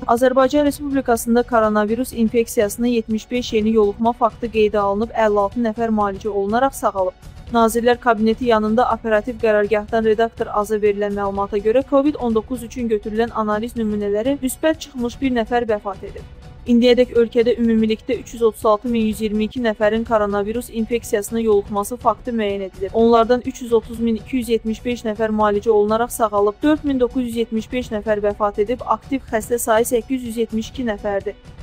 Azərbaycan Respublikasında koronavirus infeksiyasına 75 yeni yoluxma faktı qeydə alınıb, 56 nəfər müalicə olunaraq sağalıb. Nazirlər Kabineti yanında operativ qərargahdan redaktor Aza verilən məlumata görə COVID-19 üçün götürülən analiz nümunələri müsbət çıxmış bir nəfər vəfat edib. İndiyədək ölkədə ümumilikdə 336.122 nəfərin koronavirus infeksiyasına yoluxması faktı müəyyən edilib. Onlardan 330.275 nəfər müalicə olunaraq sağalıb, 4.975 nəfər vəfat edib, aktiv xəstə sayı 872 nəfərdir.